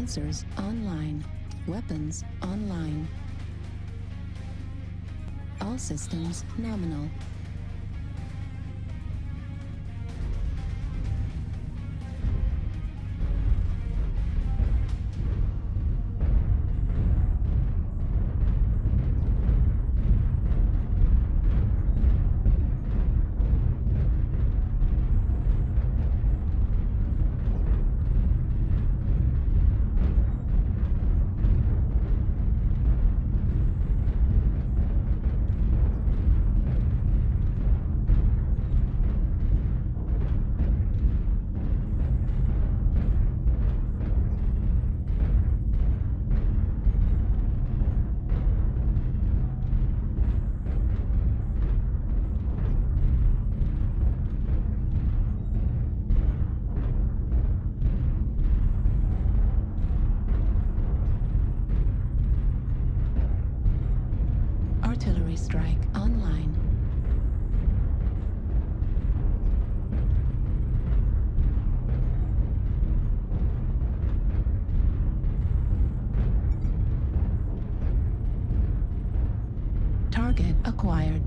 Sensors online. Weapons online. All systems nominal. Artillery strike online. Target acquired.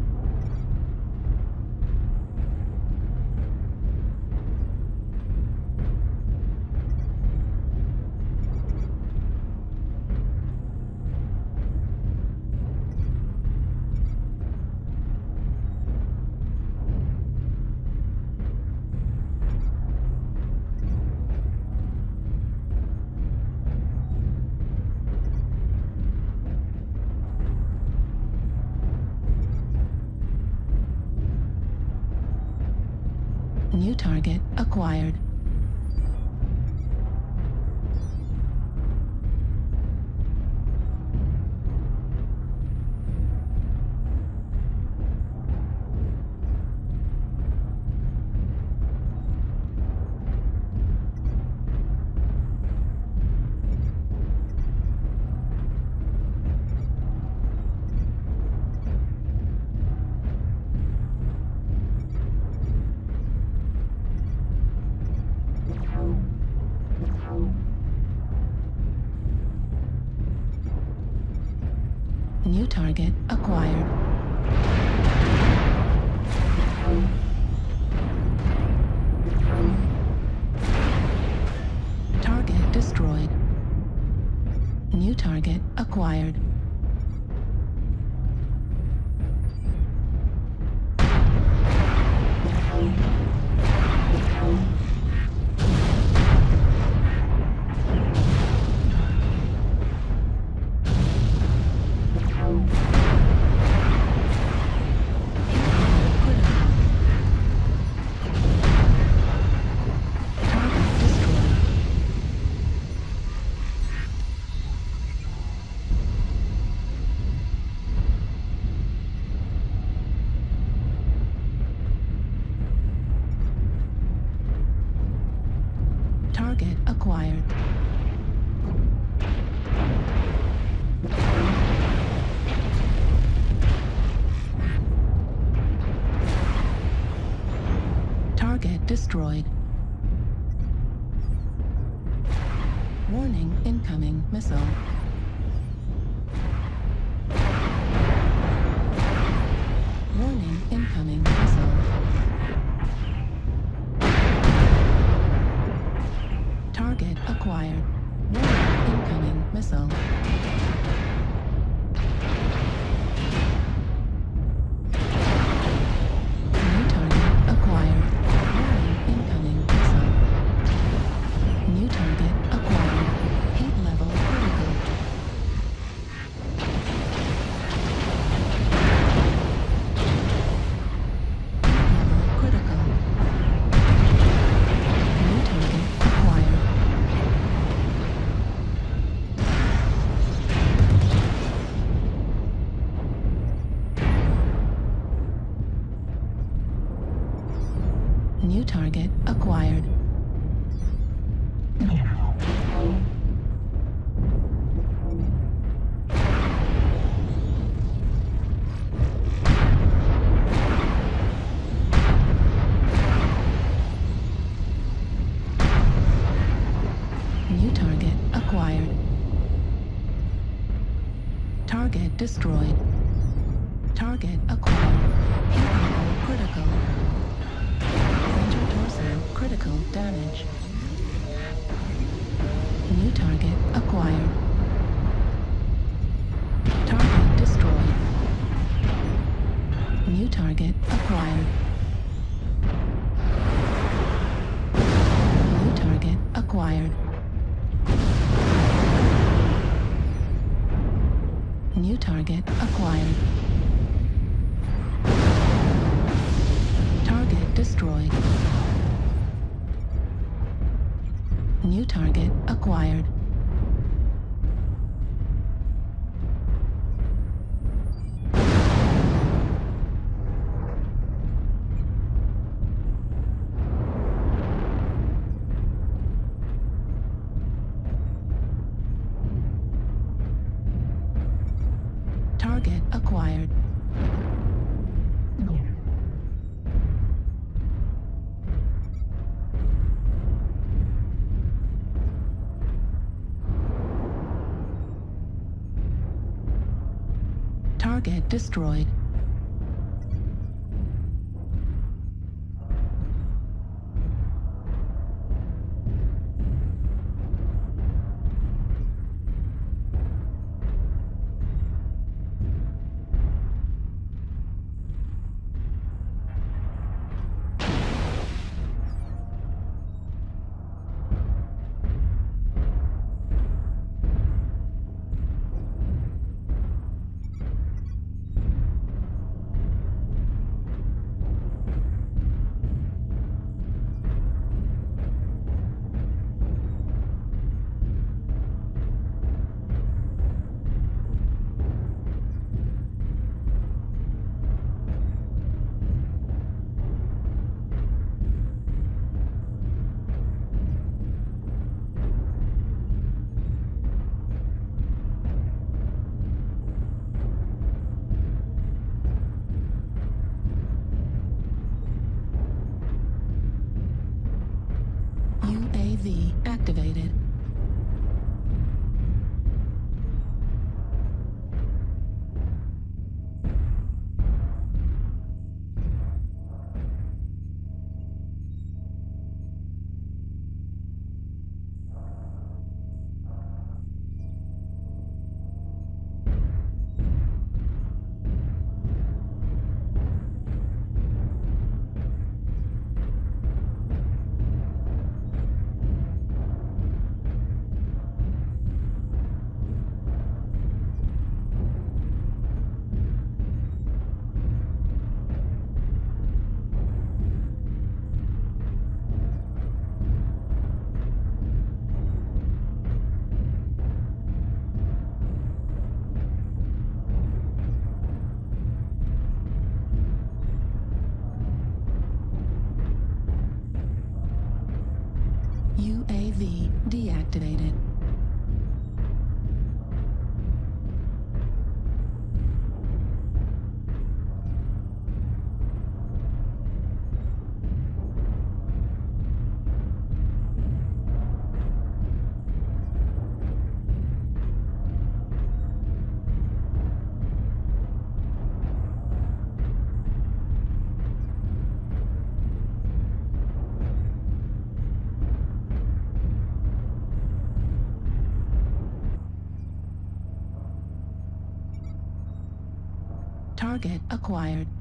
New target acquired. New target acquired. Target destroyed. New target acquired. Target acquired. Target destroyed. Warning, incoming missile. Warning, incoming missile. Target acquired. Warning, incoming missile. New target acquired. Warning, incoming missile. New target acquired. Heat level critical. Critical. New target acquired. acquired. Target destroyed. Target acquired. Heat level critical. Center torso critical damage. New target acquired. Target destroyed. New target acquired. New target acquired. New target acquired. Target destroyed. New target acquired. Target acquired. Target destroyed. UAV activated. UAV deactivated. Target acquired.